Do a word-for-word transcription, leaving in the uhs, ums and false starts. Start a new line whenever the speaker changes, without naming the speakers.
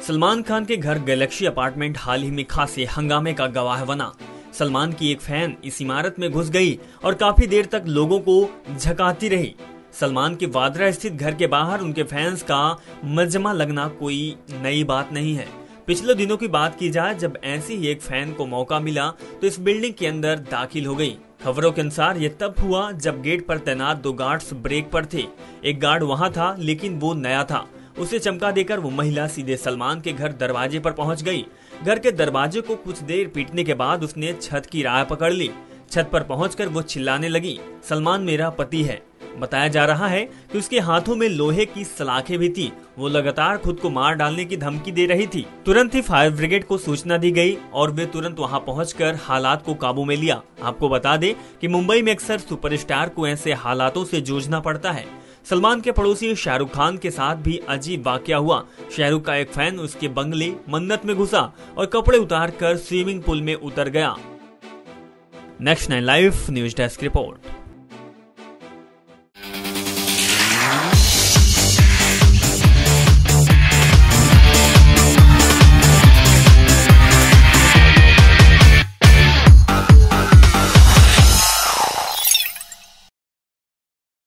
सलमान खान के घर Galaxy apartment हाल ही में खासे हंगामे का गवाह बना। सलमान की एक फैन इस इमारत में घुस गई और काफी देर तक लोगों को झकाती रही। सलमान के वाड्रा स्थित घर के बाहर उनके फैंस का मजमा लगना कोई नई बात नहीं है। पिछले दिनों की बात की जाए, जब ऐसी ही एक फैन को मौका मिला तो इस बिल्डिंग के अंदर दाखिल हो गई। खबरों के अनुसार ये तब हुआ जब गेट पर तैनात दो गार्ड्स ब्रेक पर थे। एक गार्ड वहां था, लेकिन वो नया था। उसे चमका देकर वो महिला सीधे सलमान के घर दरवाजे पर पहुंच गई। घर के दरवाजे को कुछ देर पीटने के बाद उसने छत की राह पकड़ ली। छत पर पहुंचकर वो चिल्लाने लगी, सलमान मेरा पति है। बताया जा रहा है कि उसके हाथों में लोहे की सलाखें भी थी। वो लगातार खुद को मार डालने की धमकी दे रही थी। तुरंत ही फायर ब्रिगेड को सूचना दी गई और वे तुरंत वहां पहुंचकर हालात को काबू में लिया। आपको बता दें कि मुंबई में अक्सर सुपरस्टार को ऐसे हालातों से जूझना पड़ता है। सलमान के पड़ोसी शाहरुख खान के साथ भी अजीब वाकया हुआ। शाहरुख का एक फैन उसके बंगले मन्नत में घुसा और कपड़े उतार कर स्विमिंग पूल में उतर गया। Next nine live news desk report.